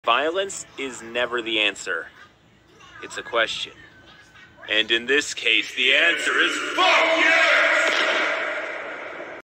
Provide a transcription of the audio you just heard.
Violence is never the answer. It's a question. And in this case, the answer is fuck!